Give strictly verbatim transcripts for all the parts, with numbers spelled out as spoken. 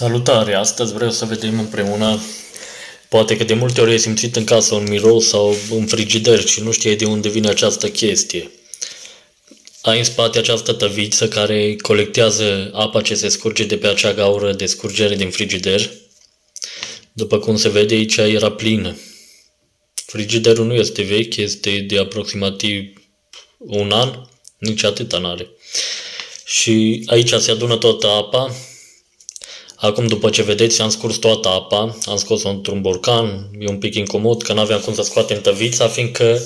Salutare! Astăzi vreau să vedem împreună, poate că de multe ori ai simțit în casă un miros sau în frigider și nu știai de unde vine această chestie. Ai în spate această tăviță care colectează apa ce se scurge de pe acea gaură de scurgere din frigider. După cum se vede, aici era plină. Frigiderul nu este vechi, este de aproximativ un an, nici atâta n-are. Și aici se adună toată apa. Acum, după ce vedeți, am scurs toată apa, am scos-o într-un borcan, e un pic incomod că n-aveam cum să scoatem tăvița, fiindcă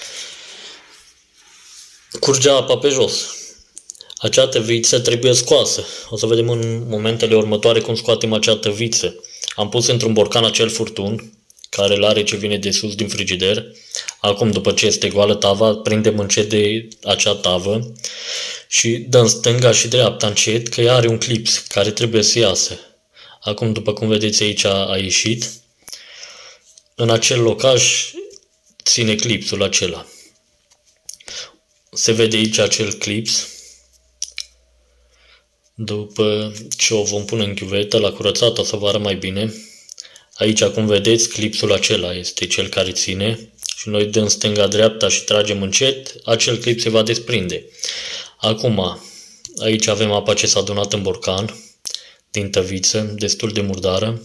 curgea apa pe jos. Acea tăviță trebuie scoasă. O să vedem în momentele următoare cum scoatem acea tăviță. Am pus într-un borcan acel furtun, care îl are ce vine de sus din frigider. Acum, după ce este goală tava, prindem încet de acea tavă și dăm stânga și dreapta încet, că ea are un clips care trebuie să iasă. Acum, după cum vedeți aici, a ieșit. În acel locaș ține clipsul acela. Se vede aici acel clips. După ce o vom pune în chiuvetă, la curățat o să vă arăt mai bine. Aici, cum vedeți, clipsul acela este cel care ține și noi dăm stânga-dreapta și tragem încet, acel clip se va desprinde. Acum, aici avem apa ce s-a adunat în borcan, din tăviță, destul de murdară.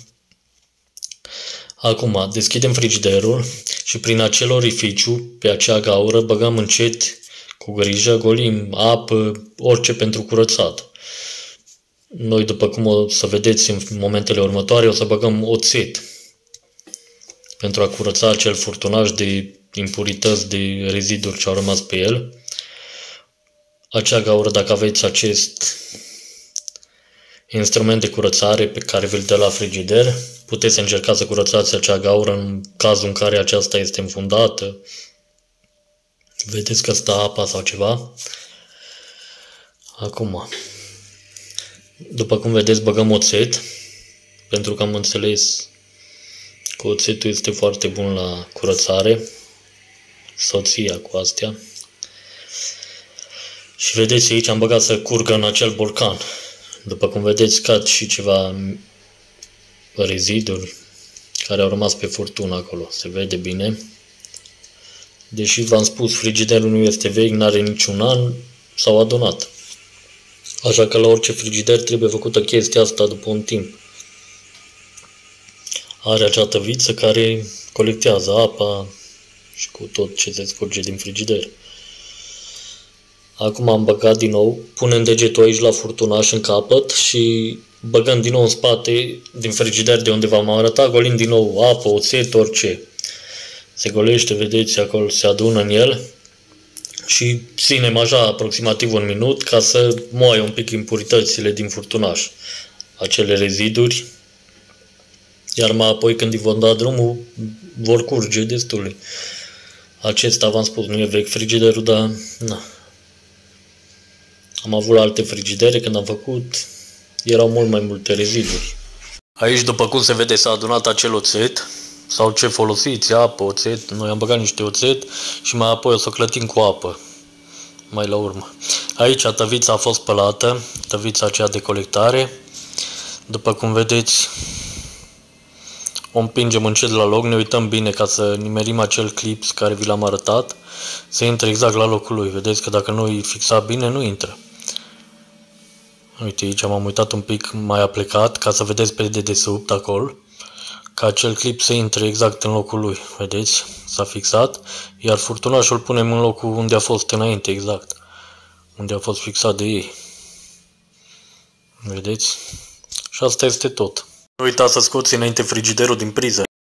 Acum, deschidem frigiderul și prin acel orificiu, pe acea gaură, băgăm încet, cu grijă, golim apă, orice pentru curățat. Noi, după cum o să vedeți în momentele următoare, o să băgăm oțet pentru a curăța acel furtunaj de impurități, de reziduri ce au rămas pe el. Acea gaură, dacă aveți acest instrument de curățare pe care vi-l dă la frigider, puteți încerca să curățați acea gaură în cazul în care aceasta este înfundată. Vedeți că stă apa sau ceva. Acum, după cum vedeți, băgăm oțet, pentru că am înțeles că oțetul este foarte bun la curățare, soția cu astea. Și vedeți, aici am băgat să curgă în acel borcan. După cum vedeți, scad și ceva reziduri care au rămas pe furtună acolo. Se vede bine. Deși v-am spus, frigiderul nu este vechi, nu are niciun an, s-au adunat. Așa că la orice frigider trebuie făcută chestia asta după un timp. Are acea tăviță care colectează apa și cu tot ce se scurge din frigider. Acum am băgat din nou, punem degetul aici la furtunaș în capăt și băgăm din nou în spate, din frigider de unde v-am arătat, golim din nou apă, oțet, orice. Se golește, vedeți, acolo se adună în el și ținem așa aproximativ un minut ca să moaie un pic impuritățile din furtunaș, acele reziduri, iar mai apoi când îi vom da drumul vor curge destule. Acesta, v-am spus, nu e vechi frigiderul, dar na. Am avut la alte frigidere, când am făcut, erau mult mai multe reziduri. Aici, după cum se vede, s-a adunat acel oțet, sau ce folosiți, apă, oțet, noi am băgat niște oțet și mai apoi o să o clătim cu apă, mai la urmă. Aici tăvița a fost spălată, tăvița aceea de colectare. După cum vedeți, o împingem încet la loc, ne uităm bine ca să nimerim acel clips care vi l-am arătat, să intre exact la locul lui. Vedeți că dacă nu îi fixa bine, nu intră. Uite, aici m-am uitat un pic mai aplecat, ca să vedeți pe dedesubt acolo, ca acel clip să intre exact în locul lui. Vedeți? S-a fixat, iar furtunașul punem în locul unde a fost înainte, exact. Unde a fost fixat de ei. Vedeți? Și asta este tot. Nu uitați să scoți înainte frigiderul din priză.